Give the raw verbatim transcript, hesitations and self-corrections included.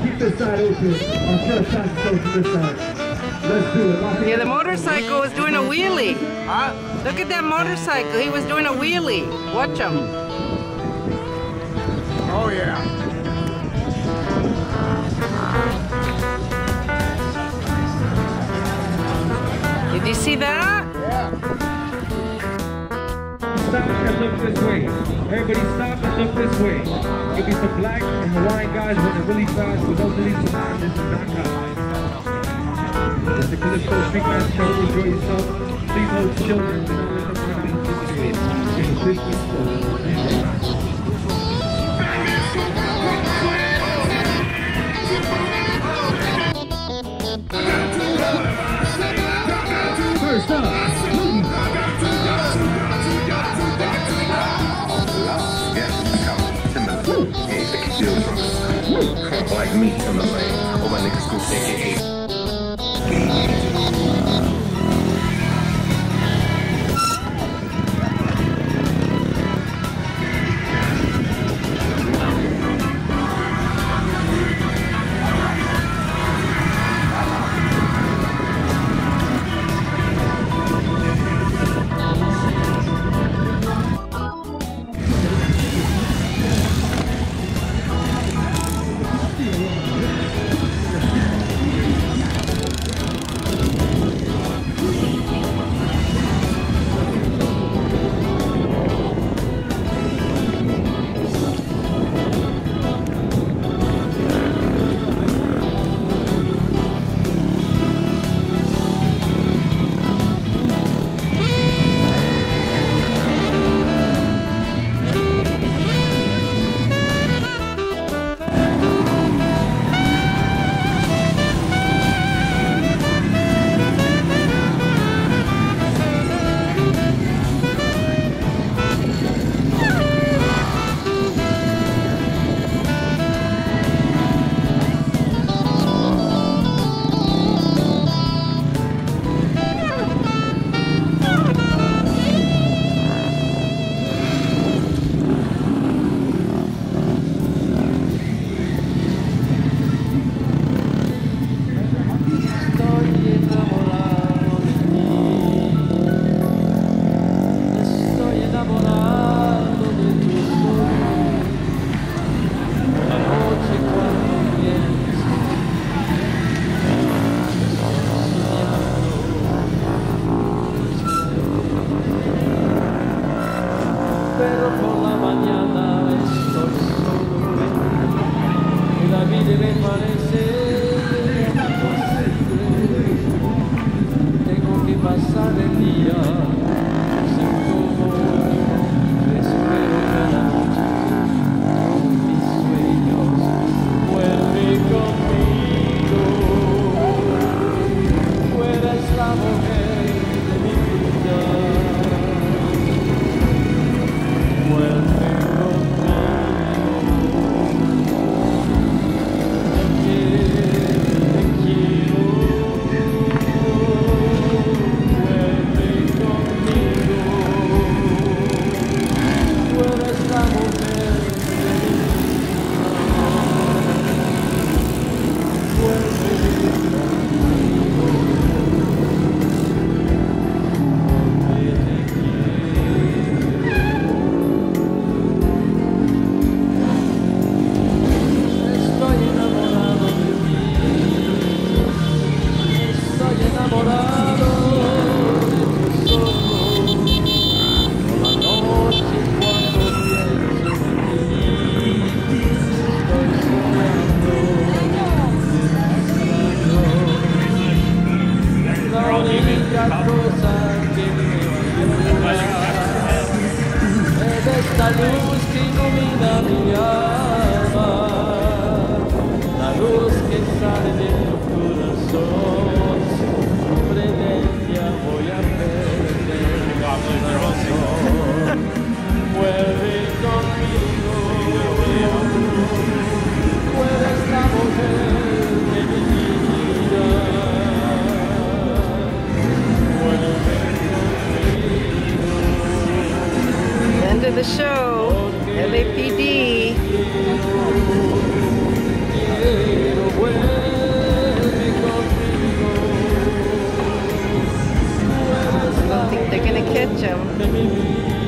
keep this side open. Our first time to go to this side. Let's do it. Yeah, the motorcycle was doing a wheelie. Huh? Look at that motorcycle. He was doing a wheelie. Watch him. Oh yeah. Did you see that? Yeah. Stop and look this way. Everybody stop and look this way. You'll be some black and Hawaiian guys running really fast with no delete to mind. This is not God. It's the Calypso Street Man Show. Enjoy yourself. Please hold children. Do not let them run into the street. And please be slow. First up, like me, Timberlane. All my niggas go take it. Yeah. They're gonna catch him.